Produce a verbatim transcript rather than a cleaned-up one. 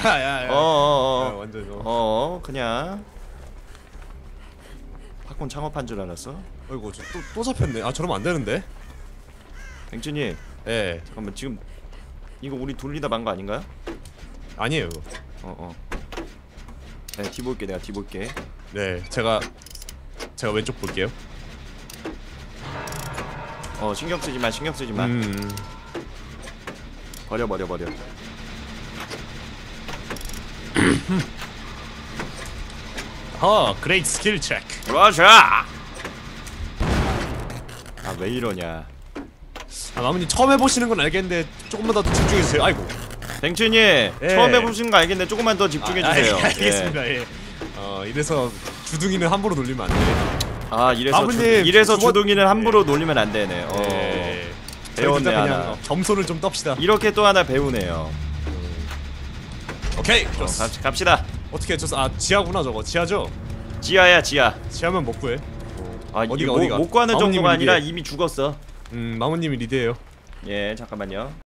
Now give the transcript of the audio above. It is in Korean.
야야야. 어어어. 완전 어. 어 그냥 팝콘 창업한 줄 알았어? 어이구 저 또 또 잡혔네. 아 저러면 안 되는데. 뱅준님 예. 잠깐만 지금 이거 우리 돌리다 만 거 아닌가요? 아니에요. 어어. 내가 뒤 볼게 내가 뒤 볼게. 네 제가 제가 왼쪽 볼게요. 어 신경 쓰지 마 신경 쓰지 마. 음. 버려 버려 버려. 어 그레이트 스킬 체크. 좋아. 아 왜 이러냐. 아 마무님 처음 해보시는 건 알겠는데 조금만 더 집중해주세요. 아이고. 뱅춘이 예. 처음 해보시는 거 알겠는데 조금만 더 집중해주세요. 아, 아, 알겠습니다. 예. 어 이래서 주둥이는 함부로 돌리면 안 돼. 아 이래서 마무님, 주, 이래서 두 번- 주둥이는 함부로 예. 놀리면 안 되네. 어. 예. 배웠네, 저희 둘 다 그냥 하나. 어, 겸손을 좀 떱시다. 이렇게 또 하나 배우네요. 오케이. 어, 좋았어. 갑, 갑시다. 어떻게 저 아 지하구나 저거. 지하죠? 지하야 지하. 지하면 못 구해. 아 어디가, 이게 못, 어디가? 못 구하는 마모님이 정도가 아니라 리드해. 이미 죽었어. 음 마모님이 리드해요. 예 잠깐만요.